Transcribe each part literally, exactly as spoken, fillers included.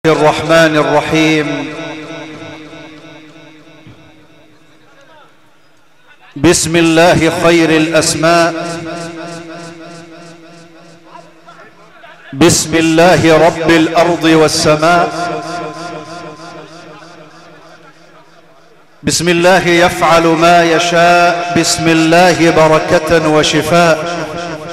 الرحمن الرحيم. بسم الله خير الأسماء، بسم الله رب الأرض والسماء، بسم الله يفعل ما يشاء، بسم الله بركة وشفاء،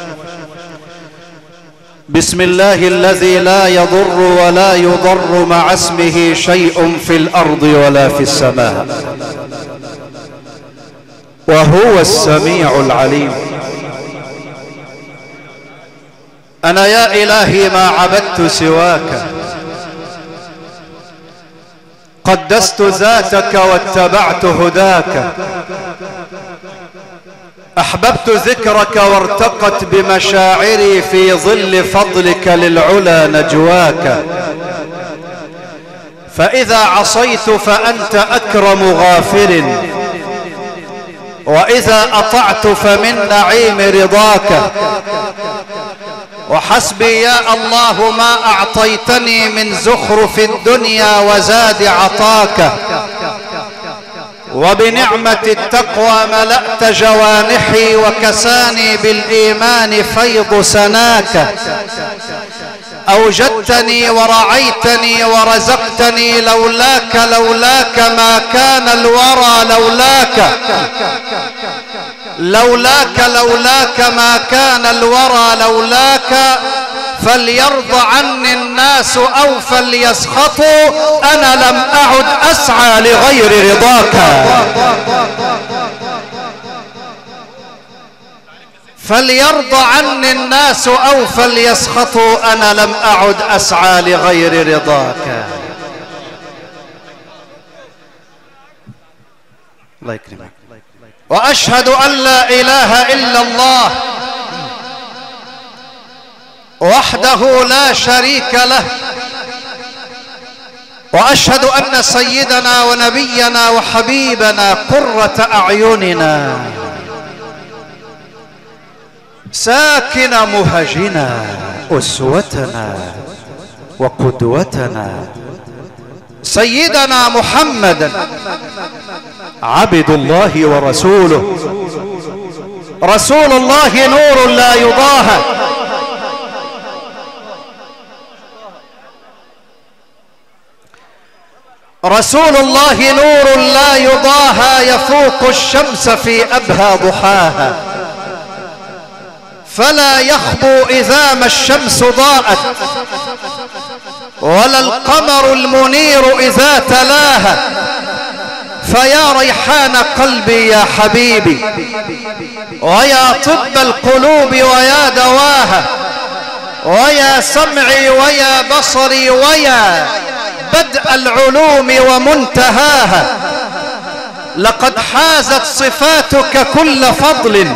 بسم الله الذي لا يضر ولا يضر مع اسمه شيء في الأرض ولا في السماء، وهو السميع العليم. أنا يا إلهي ما عبدت سواك، قدست ذاتك واتبعت هداك، أحببت ذكرك وارتقت بمشاعري في ظل فضلك للعلا نجواك، فإذا عصيت فأنت أكرم غافر، وإذا أطعت فمن نعيم رضاك، وحسبي يا الله ما أعطيتني من زخرف الدنيا وزاد عطاك، وبنعمة التقوى ملأت جوانحي وكساني بالإيمان فيض سناك، أوجدتني ورعيتني ورزقتني لولاك لولاك ما كان الورى لولاك، لولاك لولاك ما كان الورى لولاك، فليرضى عني الناس أو فليسخطوا، أنا لم أعد أسعى لغير رضاك، فليرضى عني الناس أو فليسخطوا، أنا لم أعد أسعى لغير رضاك. الله يكرمك. وأشهد أن لا إله إلا الله وحده لا شريك له، وأشهد أن سيدنا ونبينا وحبيبنا قرة أعيننا ساكن مهجنا أسوتنا وقدوتنا سيدنا محمدا عبد الله ورسوله، رسول الله نور لا يضاهى، رسول الله نور لا يضاهى، يفوق الشمس في أبهى ضحاها، فلا يخبو إذا ما الشمس ضاءت، ولا القمر المنير إذا تلاها، فيا ريحان قلبي يا حبيبي، ويا طب القلوب ويا دواها، ويا سمعي ويا بصري ويا بدء العلوم ومنتهاها، لقد حازت صفاتك كل فضل،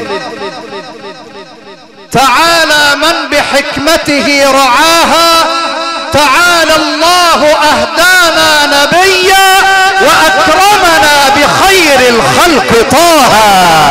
تعالى من بحكمته رعاها، تعالى الله أهدانا نبيا وأكرمنا بخير الخلق طاها.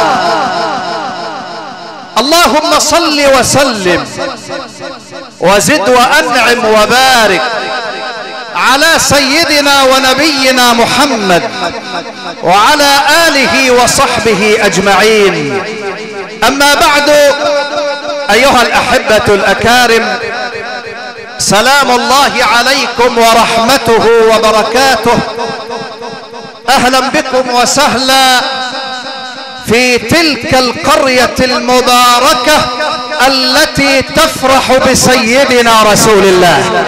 اللهم صل وسلم وزد وأنعم وبارك على سيدنا ونبينا محمد وعلى آله وصحبه أجمعين. أما بعد، أيها الأحبة الأكارم، سلام الله عليكم ورحمته وبركاته. أهلا بكم وسهلا في تلك القرية المباركة التي تفرح بسيدنا رسول الله.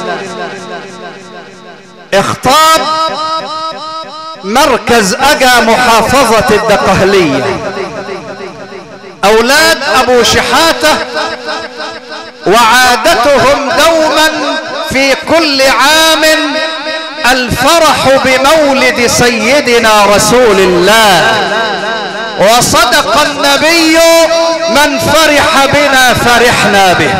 اخطاب مركز أجا محافظة الدقهلية، أولاد أبو شحاتة، وعادتهم دوما في كل عام الفرح بمولد سيدنا رسول الله، وصدق النبي من فرح بنا فرحنا به،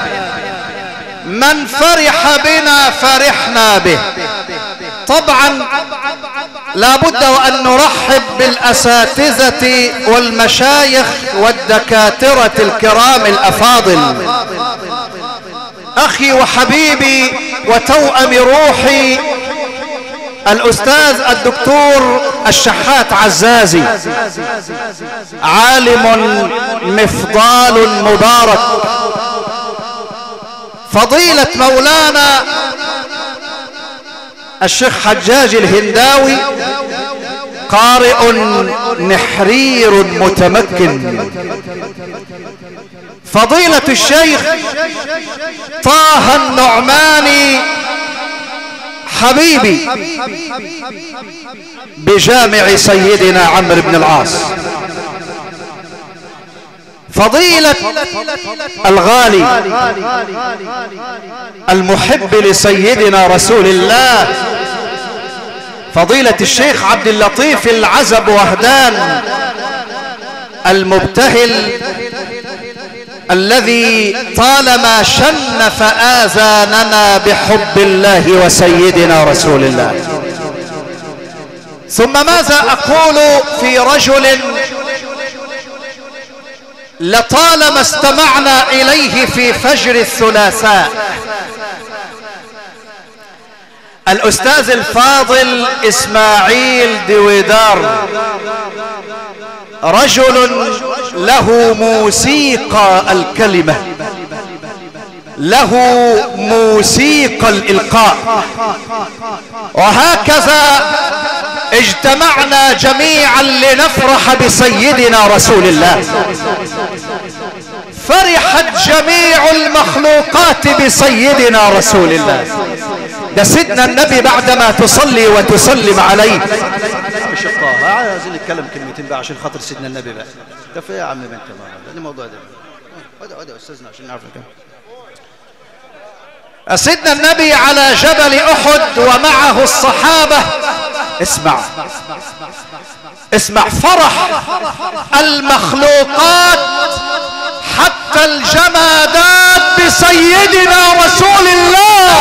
من فرح بنا فرحنا به. طبعا لا بد وأن نرحب بالأساتذة والمشايخ والدكاترة الكرام الأفاضل. أخي وحبيبي وتوأم روحي الأستاذ الدكتور الشحات عزازي، عالم مفضال مبارك. فضيلة مولانا الشيخ حجاج الهنداوي قارئ نحرير متمكن. فضيلة الشيخ طه النعماني حبيبي بجامع سيدنا عمرو بن العاص. فضيلة الغالي المحب لسيدنا رسول الله فضيلة الشيخ عبد اللطيف العزب وهدان المبتهل الذي طالما شنف آذاننا بحب الله وسيدنا رسول الله. ثم ماذا أقول في رجل لطالما استمعنا إليه في فجر الثلاثاء، الأستاذ الفاضل إسماعيل دويدار، رجل له موسيقى الكلمة، له موسيقى الإلقاء. وهكذا اجتمعنا جميعا لنفرح بسيدنا رسول الله. فرحت جميع المخلوقات بسيدنا رسول الله. ده سيدنا النبي بعدما تصلي وتسلم عليه. مش الطه عايزين نتكلم كلمتين بقى عشان خاطر سيدنا النبي بقى. كفايه يا عم ما انت ما ده الموضوع ده. ودي ودي يا استاذنا عشان نعرف نكمل. سيدنا النبي على جبل أحد ومعه الصحابة. اسمع اسمع فرح المخلوقات حتى الجمادات بسيدنا رسول الله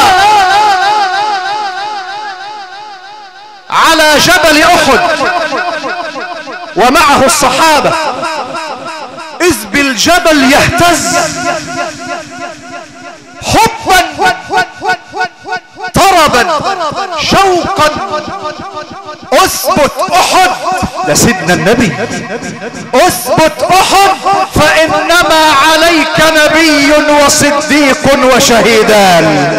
على جبل أحد ومعه الصحابة، إذ بالجبل يهتز حبا طربا شوقا. اثبت أحد لسيدنا النبي، اثبت أحد فإنما عليك نبي وصديق وشهيدان.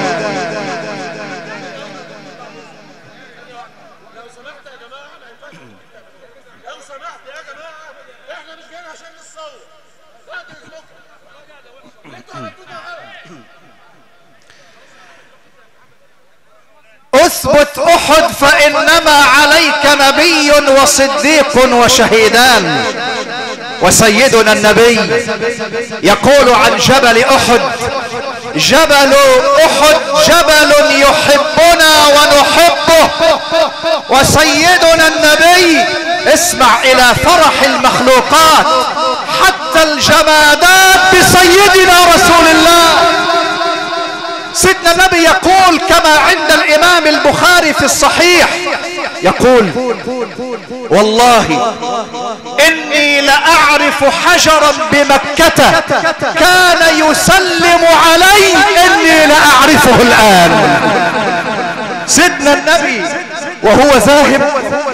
اثبت أحد فإنما عليك نبي وصديق وشهيدان. وسيدنا النبي يقول عن جبل أحد: جبل أحد جبل يحبنا ونحبه. وسيدنا النبي اسمع إلى فرح المخلوقات حتى الجمادات بسيدنا رسول الله. سيدنا النبي يقول كما عند الإمام البخاري في الصحيح، يقول: والله إني لأعرف حجرا بمكة كان يسلم علي إني لأعرفه الآن. سيدنا النبي وهو ذاهب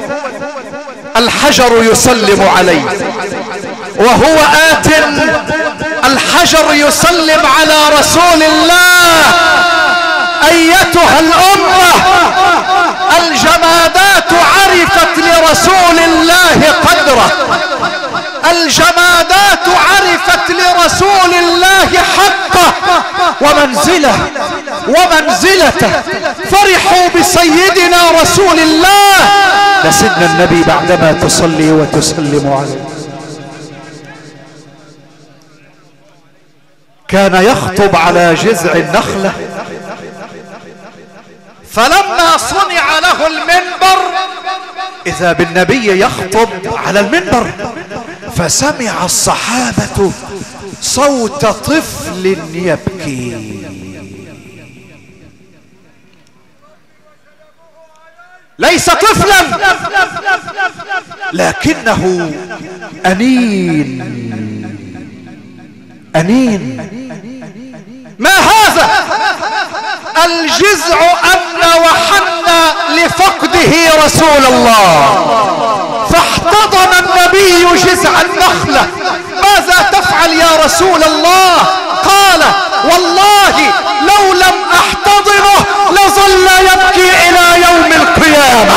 الحجر يسلم عليه، وهو آت الحجر يسلم على رسول الله. أيتها الأمة، الجمادات عرفت لرسول الله قدره، الجمادات عرفت لرسول الله حقه ومنزله ومنزلته. فرحوا بسيدنا رسول الله. لسيدنا النبي بعدما تصلي وتسلم عليه كان يخطب على جذع النخلة، فلما صنع له المنبر إذا بالنبي يخطب على المنبر، فسمع الصحابة صوت طفل يبكي. ليس طفلا لكنه أنين أنين. ما هذا؟ الجزع أمن وحن لفقده رسول الله، فاحتضن النبي جزع النخلة. ماذا تفعل يا رسول الله؟ قال والله لو لم احتضنه لظل يبكي الى يوم القيامة.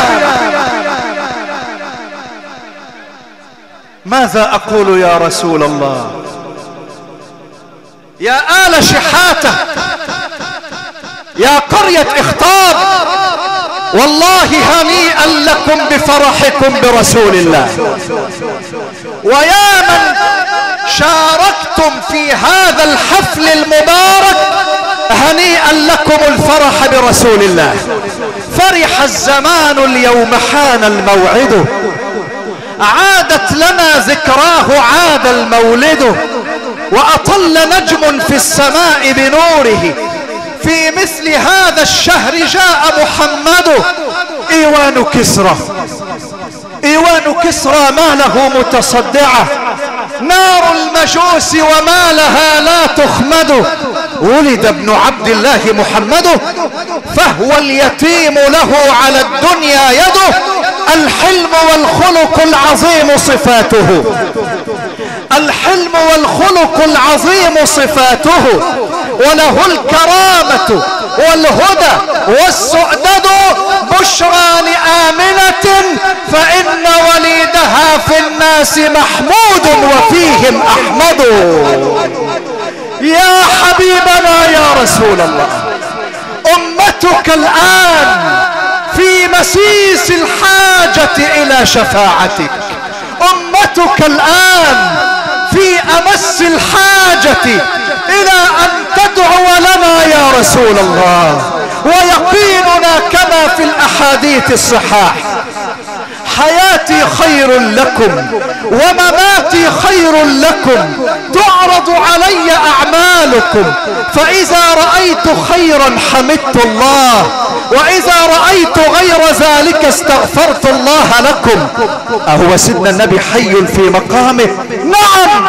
ماذا اقول يا رسول الله؟ يا آل شحاتة، يا قرية اخطاب، والله هنيئا لكم بفرحكم برسول الله، ويا من شاركتم في هذا الحفل المبارك هنيئا لكم الفرح برسول الله. فرح الزمان اليوم حان الموعد، عادت لنا ذكراه عاد المولد، وأطل نجم في السماء بنوره، في مثل هذا الشهر جاء محمد. ايوان كسرى، ايوان كسرى ما له متصدعة، نار المجوس وما لها لا تخمد. ولد ابن عبد الله محمد، فهو اليتيم له على الدنيا يده، الحلم والخلق العظيم صفاته، الحلم والخلق العظيم صفاته، وله الكرامة والهدى والسؤدد. بشرى لآمنة فإن وليدها في الناس محمود وفيهم أحمد. يا حبيبنا يا رسول الله، أمتك الآن في مسيس الحاجة إلى شفاعتك، أمتك الآن في أمس الحاجة إلى أن تدعو لنا يا رسول الله. ويقيننا كما في الأحاديث الصحاح، حياتي خير لكم ومماتي خير لكم، تعرض علي أعمالكم، فإذا رأيت خيرا حمدت الله، وإذا رأيت غير ذلك استغفرت الله لكم. أهو سيدنا النبي حي في مقامه؟ نعم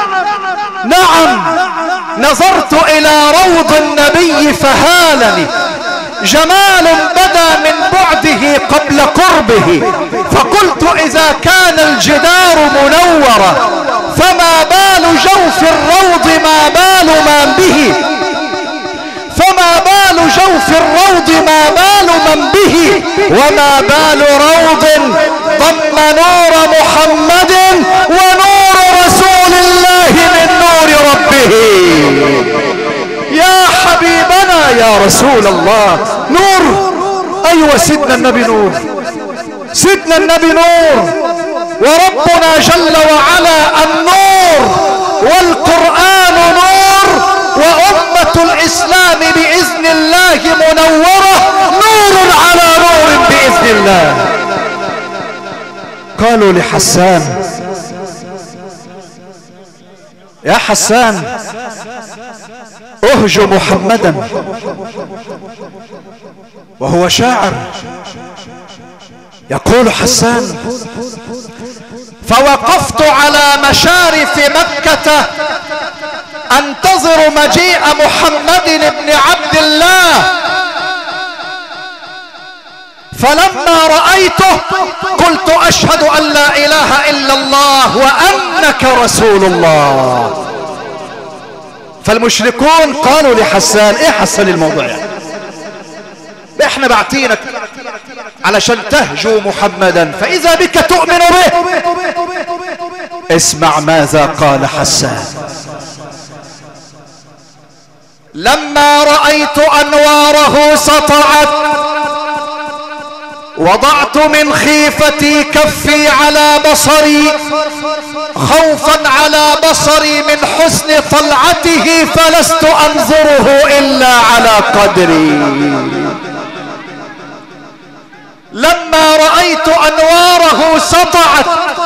نعم. نظرت إلى روض النبي فهالني جمال بدا من بعده قبل قربه، فقلت إذا كان الجدار منورا فما بال جوف الروض ما بال من به، فما بال جوف الروض ما بال من به، وما بال روض ضم نور محمد ونور رسول الله من نور ربه. يا حبيبنا يا رسول الله، نور. ايوه سيدنا النبي نور، سيدنا النبي نور، وربنا جل وعلا النور، والقرآن نور، وأمة الإسلام بإذن الله منورة، نور على نور بإذن الله. قالوا لحسان يا حسان اهج محمدا، وهو شاعر. يقول حسان فوقفت على مشارف مكة انتظر مجيء محمد بن عبد الله، فلما رأيته قلت أشهد أن لا إله إلا الله وأنك رسول الله. فالمشركون قالوا لحسان ايه حسان الموضوع يعني؟ احنا بعتينك علشان تهجو محمدا، فإذا بك تؤمن به. اسمع ماذا قال حسان: لما رأيت أنواره سطعت وضعت من خيفتي كفي على بصري خوفا على بصري من حسن طلعته، فلست أنظره إلا على قدري. لما رأيت أنواره سطعت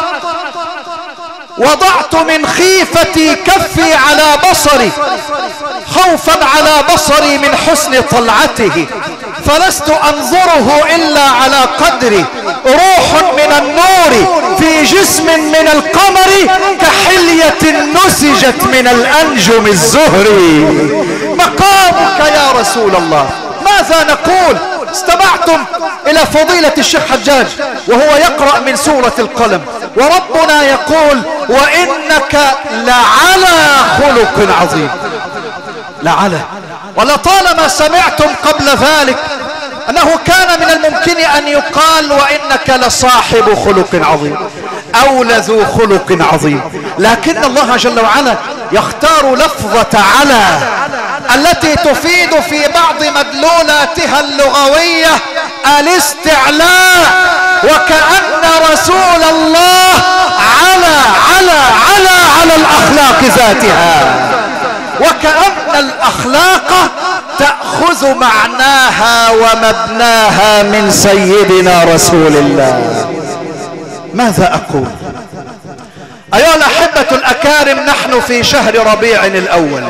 وضعت من خيفتي كفي على بصري خوفا على بصري من حسن طلعته، فلست أنظره إلا على قدري. روح من النور في جسم من القمر كحلية نسجت من الأنجم الزهري. مقامك يا رسول الله فماذا نقول؟ استمعتم إلى فضيلة الشيخ حجاج وهو يقرأ من سورة القلم، وربنا يقول وإنك لعلى خلق عظيم. لعلى. ولطالما سمعتم قبل ذلك أنه كان من الممكن أن يقال وإنك لصاحب خلق عظيم أو لذو خلق عظيم، لكن الله جل وعلا يختار لفظة على التي تفيد في بعض مدلولاتها اللغوية الاستعلاء، وكأن رسول الله على على على على الأخلاق ذاتها، وكأن الأخلاق تأخذ معناها ومبناها من سيدنا رسول الله. ماذا أقول؟ أيها الأحبة الأكارم، نحن في شهر ربيع الأول،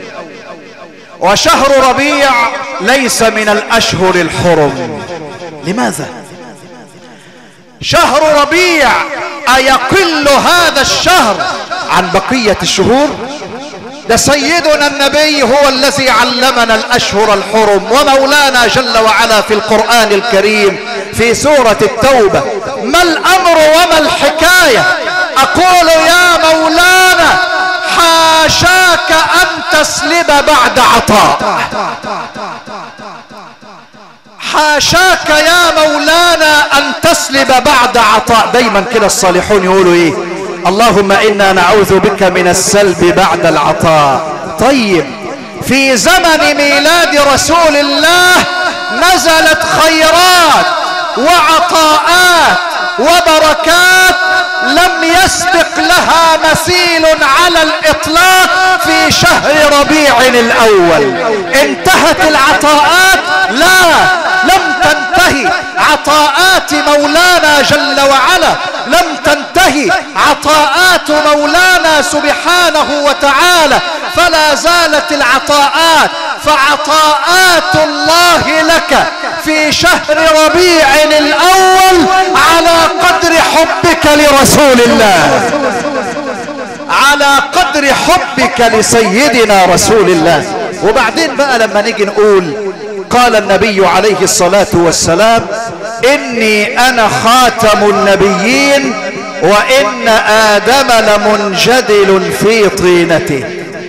وشهر ربيع ليس من الأشهر الحرم. لماذا؟ شهر ربيع أيقل هذا الشهر عن بقية الشهور؟ ده سيدنا النبي هو الذي علمنا الأشهر الحرم، ومولانا جل وعلا في القرآن الكريم في سورة التوبة ما الأمر وما الحكاية؟ أقول يا مولانا حاشاك أن تسلب بعد عطاء، حاشاك يا مولانا أن تسلب بعد عطاء. دايما كده الصالحون يقولوا ايه؟ اللهم إنا نعوذ بك من السلب بعد العطاء. طيب في زمن ميلاد رسول الله نزلت خيرات وعطاءات وبركات لم يسبق لها مثيل على الإطلاق في شهر ربيع الأول. انتهت العطاءات؟ لا، لم تنتهي عطاءات مولانا جل وعلا، لم تنتهي عطاءات مولانا سبحانه وتعالى، فلا زالت العطاءات. فعطاءات الله لك في شهر ربيع الأول على قدر حبك لرسول الله، على قدر حبك لسيدنا رسول الله. وبعدين بقى لما نيجي نقول قال النبي عليه الصلاة والسلام إني أنا خاتم النبيين وإن آدم لمنجدل في طينته.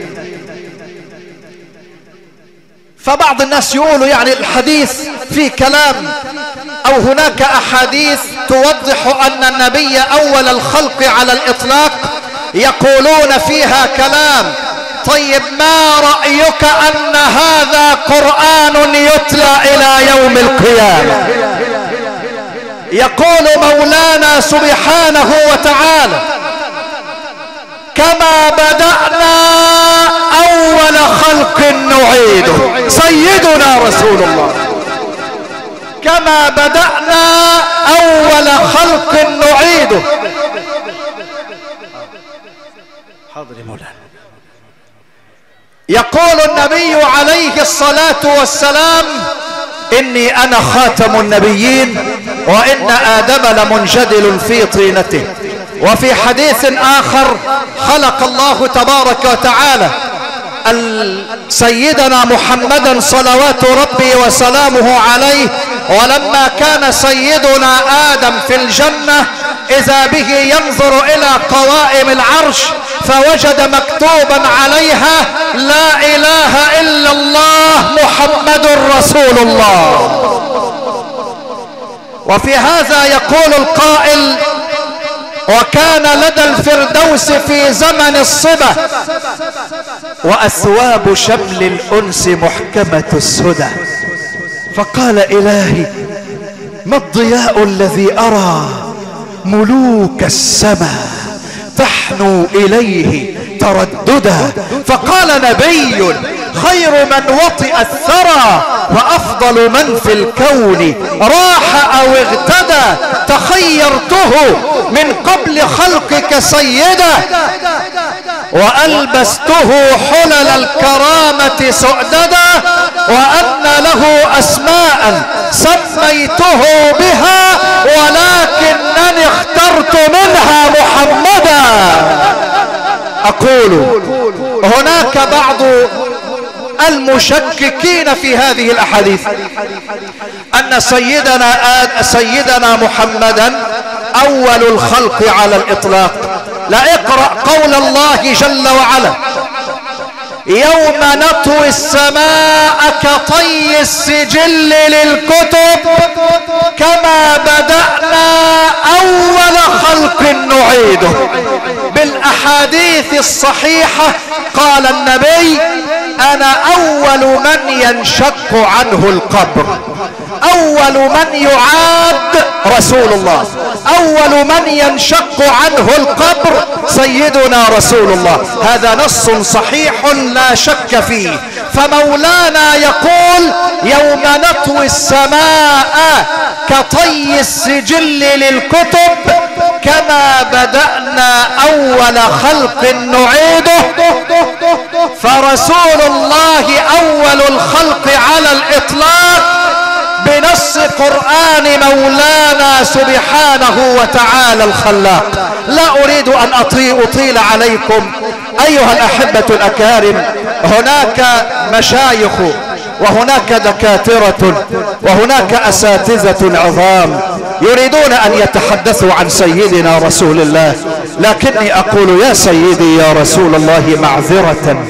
فبعض الناس يقولوا يعني الحديث في كلام أو هناك أحاديث توضح أن النبي أول الخلق على الإطلاق، يقولون فيها كلام. طيب ما رأيك أن هذا قرآن يتلى إلى يوم القيامة؟ يقول مولانا سبحانه وتعالى كما بدأنا أول خلق نعيده. سيدنا رسول الله كما بدأنا أول خلق نعيده. حاضر يا مولانا. يقول النبي عليه الصلاة والسلام إني أنا خاتم النبيين وإن آدم لمنجدل في طينته. وفي حديث آخر خلق الله تبارك وتعالى سيدنا محمدا صلوات ربي وسلامه عليه، ولما كان سيدنا آدم في الجنة إذا به ينظر إلى قوائم العرش فوجد مكتوبا عليها لا إله إلا الله محمد رسول الله. وفي هذا يقول القائل وكان لدى الفردوس في زمن الصبا وأثواب شمل الأنس محكمة السدى، فقال إلهي ما الضياء الذي أرى ملوك السماء تحنو إليه ترددا؟ فقال نبي خير من وطئ الثرى وأفضل من في الكون راح أو اغتدى، تخيرته من قبل خلقك سيدا وألبسته حلل الكرامة سؤددا، وأن له أسماء سميته بها ولكنني اخترت منها محمدا. أقول هناك بعض المشككين في هذه الاحاديث ان سيدنا سيدنا محمدا اول الخلق على الاطلاق. لا اقرأ قول الله جل وعلا: يوم نطوي السماء كطي السجل للكتب كما بدأنا أول خلق نعيده. بالأحاديث الصحيحة قال النبي: أنا أول من ينشق عنه القبر، أول من يعاد رسول الله، أول من ينشق عنه القبر سيدنا رسول الله. هذا نص صحيح لا شك فيه. فمولانا يقول: يوم نطوي السماء كطي السجل للكتب كما بدأنا أول خلق نعيده. فرسول الله أول الخلق على الإطلاق بنص قرآن مولانا سبحانه وتعالى الخلاق. لا أريد أن أطيل عليكم أيها الأحبة الأكارم. هناك مشايخ وهناك دكاترة وهناك أساتذة عظام يريدون أن يتحدثوا عن سيدنا رسول الله، لكني أقول: يا سيدي يا رسول الله، معذرة،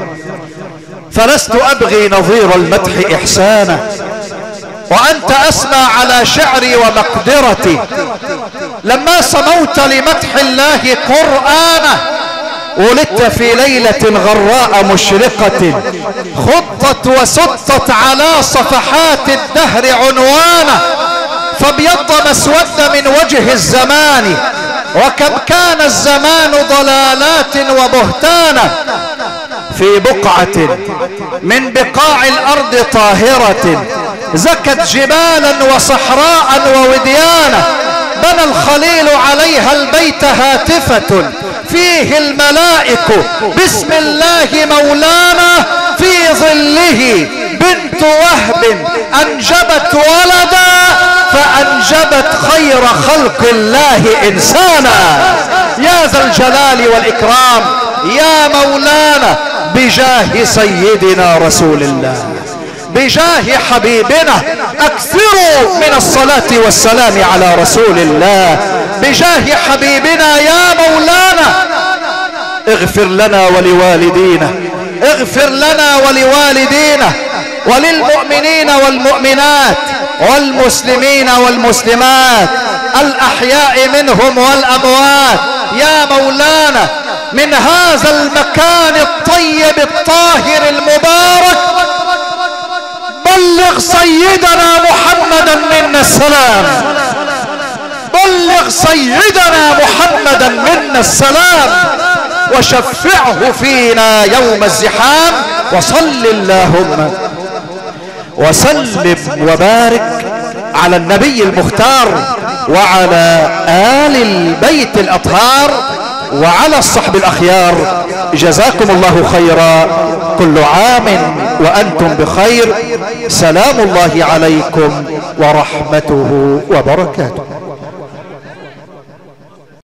فلست أبغي نظير المدح إحسانا، وأنت أسمى على شعري ومقدرتي. لما سموت لمدح الله قرآنه ولدت في ليلة غراء مشرقة، خطت وسطت على صفحات الدهر عنوانه، فابيض ما اسود من وجه الزمان، وكم كان الزمان ضلالات وبهتانا. في بقعة من بقاع الأرض طاهرة زكت جبالا وصحراء ووديانا، بنى الخليل عليها البيت هاتفة فيه الملائك بسم الله مولانا، في ظله بنت وهب أنجبت ولدا فأنجبت خير خلق الله إنسانا. يا ذا الجلال والإكرام يا مولانا، بجاه سيدنا رسول الله، بجاه حبيبنا، أكثروا من الصلاة والسلام على رسول الله. بجاه حبيبنا يا مولانا، اغفر لنا ولوالدينا، اغفر لنا ولوالدينا وللمؤمنين والمؤمنات والمسلمين والمسلمات الأحياء منهم والأموات. يا مولانا، من هذا المكان الطيب الطاهر المبارك بلغ سيدنا محمدا منا السلام، بلغ سيدنا محمدا منا السلام، وشفعه فينا يوم الزحام. وصل اللهم وسلم وبارك على النبي المختار وعلى آل البيت الأطهار وعلى الصحب الأخيار. جزاكم الله خيرا، كل عام وأنتم بخير. سلام الله عليكم ورحمته وبركاته.